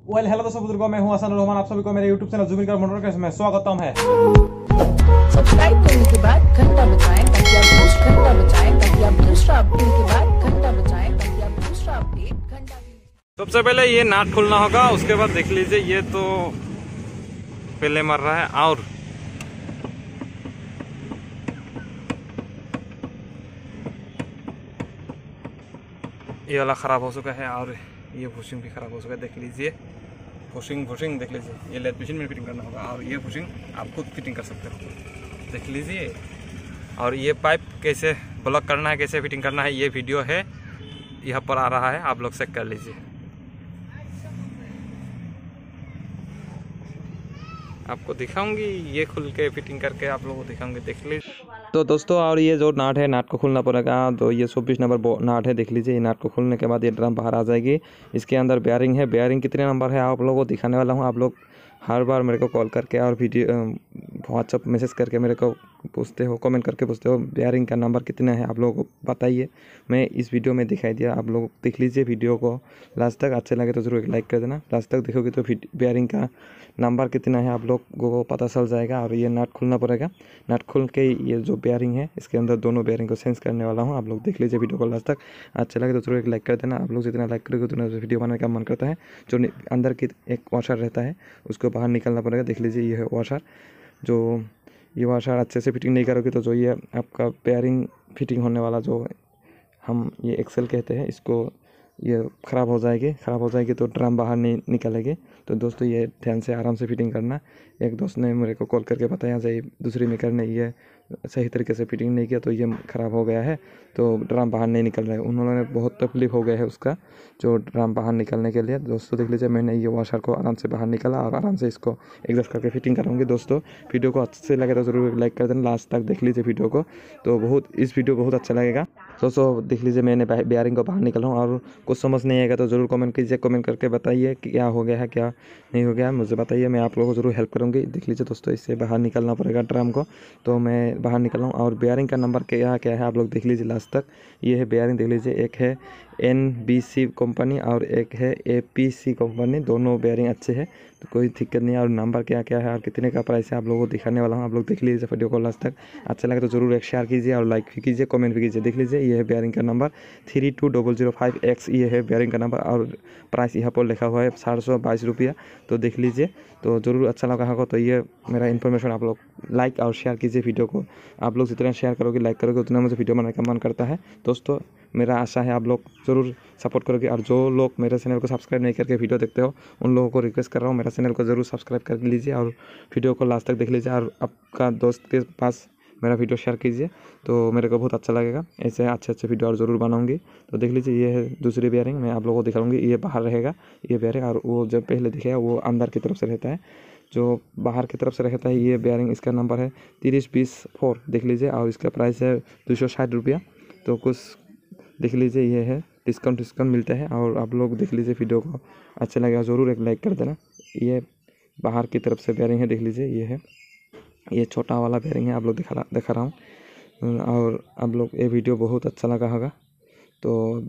Hello दोस्तों बुजुर्गों, मैं हूं हसन रहमान। आप सभी को मेरे YouTube चैनल जुबिन मोटर में स्वागतम है। सब्सक्राइब करने के बाद घंटा बजाएं ताकि आप घंटा बजाएं ताकि आप दूसरा अपडेट के बाद घंटा बजाएं ताकि आप दूसरा अपडेट घंटा। सबसे पहले ये नाट खोलना होगा, उसके बाद देख लीजिए ये तो पहले मर रहा है और ये वाला ख़राब हो चुका है और ये बुशिंग भी ख़राब हो चुका है। देख लीजिए बुशिंग देख लीजिए, ये लेद मशीन में फिटिंग करना होगा और ये बुशिंग आप खुद फिटिंग कर सकते हो। देख लीजिए, और ये पाइप कैसे ब्लॉक करना है, कैसे फिटिंग करना है, ये वीडियो है यहाँ पर आ रहा है, आप लोग चेक कर लीजिए। आपको दिखाऊंगी ये खुल के फिटिंग करके आप लोगों को दिखाऊंगी, देख लीजिए। तो दोस्तों, और ये जो नाट है, नाट को खोलना पड़ेगा। तो ये 24 नंबर नाट है, देख लीजिए। ये नाट को खोलने के बाद ये ड्रम बाहर आ जाएगी। इसके अंदर बेयरिंग है, बेयरिंग कितने नंबर है आप लोगों को दिखाने वाला हूँ। आप लोग हर बार मेरे को कॉल करके और वीडियो व्हाट्सअप मैसेज करके मेरे को पूछते हो, कमेंट करके पूछते हो बेयरिंग का नंबर कितना है, आप लोगों को बताइए। मैं इस वीडियो में दिखाई दिया, आप लोग देख लीजिए वीडियो को लास्ट तक। अच्छे लगे तो ज़रूर एक लाइक कर देना। लास्ट तक देखोगे तो बेयरिंग का नंबर कितना है आप लोगों को पता चल जाएगा। और ये नट खोलना पड़ेगा। नट खोल के ये जो बेयरिंग है, इसके अंदर दोनों बेयरिंग को चेंज करने वाला हूँ। आप लोग देख लीजिए वीडियो को लास्ट तक। अच्छा लगे तो जरूर एक लाइक कर देना। आप लोग जितना लाइक करोगे उतना वीडियो बनाने का मन करता है। जो अंदर की एक वॉशर रहता है उसको बाहर निकालना पड़ेगा। देख लीजिए ये है वॉशर। जो ये वॉशर अच्छे से फिटिंग नहीं करोगे तो जो ये आपका बेयरिंग फिटिंग होने वाला जो हम ये एक्सेल कहते हैं, इसको ये ख़राब हो जाएगी तो ड्रम बाहर नहीं निकलेगी। तो दोस्तों, ये ध्यान से आराम से फिटिंग करना। एक दोस्त ने मेरे को कॉल करके बताया कि दूसरी मेकर ने ये सही तरीके से फिटिंग नहीं किया तो ये ख़राब हो गया है, तो ड्रम बाहर नहीं निकल रहा है। उन्होंने बहुत तकलीफ़ हो गया है उसका, जो ड्रम बाहर निकलने के लिए। दोस्तों देख लीजिए, मैंने ये वॉशर को आराम से बाहर निकाला और आराम से इसको एडजस्ट करके फिटिंग करूँगी। दोस्तों, वीडियो को अच्छे से लगे तो ज़रूर लाइक कर देना। लास्ट तक देख लीजिए वीडियो को, तो इस वीडियो बहुत अच्छा लगेगा। दोस्तों देख लीजिए, मैंने बेयरिंग को बाहर निकाला हूँ। और कुछ समझ नहीं आएगा तो ज़रूर कमेंट कीजिए, कमेंट करके बताइए कि क्या हो गया है, क्या नहीं हो गया, मुझे बताइए। मैं आप लोगों को ज़रूर हेल्प करूँगी। देख लीजिए दोस्तों, इससे बाहर निकालना पड़ेगा ड्रम को। तो मैं बाहर निकल रहा हूँ। और बेयरिंग का नंबर क्या है आप लोग देख लीजिए लास्ट तक। ये है बेयरिंग, देख लीजिए। एक है NBC कंपनी और एक है APC कंपनी। दोनों बेयरिंग अच्छे हैं, तो कोई दिक्कत नहीं है। और नंबर क्या है और कितने का प्राइस है आप लोगों को दिखाने वाला हूँ। आप लोग देख लीजिए वीडियो को लास्ट तक। अच्छा लगे तो ज़रूर एक शेयर कीजिए और लाइक भी कीजिए, कमेंट भी कीजिए। देख लीजिए, ये है बेयरिंग का नंबर 32005X। ये है बेयरिंग का नंबर और प्राइस यहाँ पर लिखा हुआ है 722 रुपया। तो देख लीजिए, तो ज़रूर अच्छा लगा होगा। तो ये मेरा इन्फॉर्मेशन आप लोग लाइक और शेयर कीजिए वीडियो को। आप लोग जितना शेयर करोगे, लाइक करोगे, उतना मुझे वीडियो बनाने का मन करता है। दोस्तों, मेरा आशा है आप लोग ज़रूर सपोर्ट करोगे। और जो लोग मेरे चैनल को सब्सक्राइब नहीं करके वीडियो देखते हो, उन लोगों को रिक्वेस्ट कर रहा हूँ, मेरा चैनल को ज़रूर सब्सक्राइब कर लीजिए और वीडियो को लास्ट तक देख लीजिए। और आपका दोस्त के पास मेरा वीडियो शेयर कीजिए, तो मेरे को बहुत अच्छा लगेगा। ऐसे अच्छे वीडियो और ज़रूर बनाऊंगी। तो देख लीजिए, ये है दूसरी बेयरिंग, मैं आप लोगों को दिखाऊंगी। ये बाहर रहेगा ये बेयरिंग, और वो जब पहले दिखेगा वो अंदर की तरफ से रहता है। जो बाहर की तरफ से रहता है ये बेयरिंग, इसका नंबर है 3020-4। देख लीजिए, और इसका प्राइस है 260 रुपया। तो कुछ देख लीजिए, ये है डिस्काउंट मिलता है। और आप लोग देख लीजिए वीडियो को, अच्छा लगेगा ज़रूर एक लाइक कर देना। ये बाहर की तरफ से बेयरिंग है, देख लीजिए। ये है, ये छोटा वाला बेयरिंग है, आप लोग दिखा रहा हूँ। और आप लोग ये वीडियो बहुत अच्छा लगा होगा। तो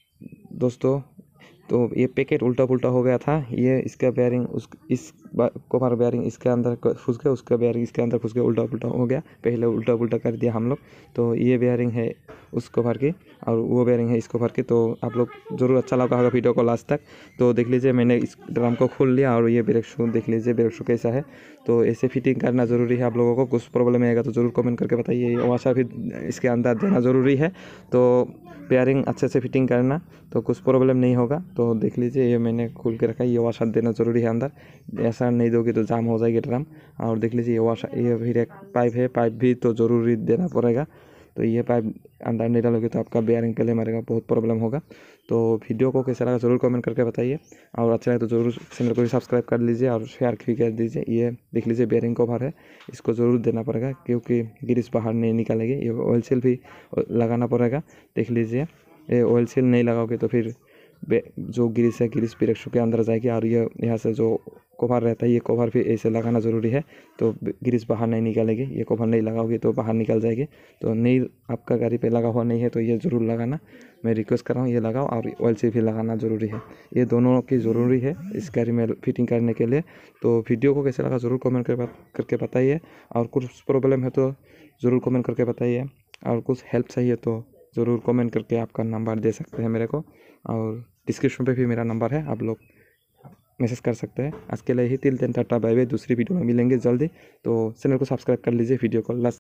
दोस्तों, तो ये पैकेट उल्टा पुल्टा हो गया था। ये इसका बेयरिंग इस कवर बेयरिंग इसके अंदर फंस गया, उसका बेयरिंग इसके अंदर फंस गया, उल्टा पुल्टा हो गया। पहले उल्टा पुल्टा कर दिया हम लोग। तो ये बेयरिंग है उस कवर की और वो बेयरिंग है इस कवर की। तो आप लोग ज़रूर अच्छा लगा होगा वीडियो को लास्ट तक। तो देख लीजिए, मैंने इस ड्रम को खोल लिया और ये ब्रेक शू देख लीजिए, ब्रेक शू कैसा है। तो ऐसे फिटिंग करना ज़रूरी है। आप लोगों को कुछ प्रॉब्लम आएगा तो ज़रूर कमेंट करके बताइए। वॉशर भी इसके अंदर देना ज़रूरी है। तो बेयरिंग अच्छे से फिटिंग करना, तो कुछ प्रॉब्लम नहीं होगा। तो देख लीजिए, ये मैंने खोल के रखा है। ये वॉशर देना ज़रूरी है अंदर, ऐसा नहीं दोगे तो जाम हो जाएगी ड्रम। और देख लीजिए, ये वॉशर, ये फिर एक पाइप है, पाइप भी तो ज़रूरी देना पड़ेगा। तो ये पाइप अंदर नहीं डालोगे तो आपका बेयरिंग पहले मरेगा, बहुत प्रॉब्लम होगा। तो वीडियो को कैसा लगा ज़रूर कमेंट करके बताइए। और अच्छा लगे तो ज़रूर चैनल को भी सब्सक्राइब कर लीजिए और शेयर भी कर दीजिए। ये देख लीजिए, बेयरिंग कवर है, इसको ज़रूर देना पड़ेगा क्योंकि ग्रीस बाहर नहीं निकलेगी। ये ऑयल सील भी लगाना पड़ेगा। देख लीजिए, ये ऑयल सील नहीं लगाओगे तो फिर जो ग्रीस है, ग्रीस ब्रेक शू के अंदर जाएगी और ये यहाँ से जो कवर रहता है, ये कवर भी ऐसे लगाना ज़रूरी है, तो ग्रीस बाहर नहीं निकलेगी। ये कवर नहीं लगाओगे तो बाहर निकल जाएगी। तो नहीं, आपका गाड़ी पे लगा हुआ नहीं है तो ये ज़रूर लगाना, मैं रिक्वेस्ट कर रहा हूँ, ये लगाओ। और ऑयल सील भी लगाना ज़रूरी है, ये दोनों की ज़रूरी है इस गाड़ी में फिटिंग करने के लिए। तो वीडियो को कैसे लगा ज़रूर कमेंट करके बताइए, और कुछ प्रॉब्लम है तो ज़रूर कमेंट करके बताइए, और कुछ हेल्प चाहिए तो ज़रूर कमेंट करके आपका नंबर दे सकते हैं मेरे को, और डिस्क्रिप्शन पे भी मेरा नंबर है, आप लोग मैसेज कर सकते हैं। आज के लिए ही, तिल दिन टाटा बाय बाय। दूसरी वीडियो में मिलेंगे जल्दी, तो चैनल को सब्सक्राइब कर लीजिए, वीडियो को लास्ट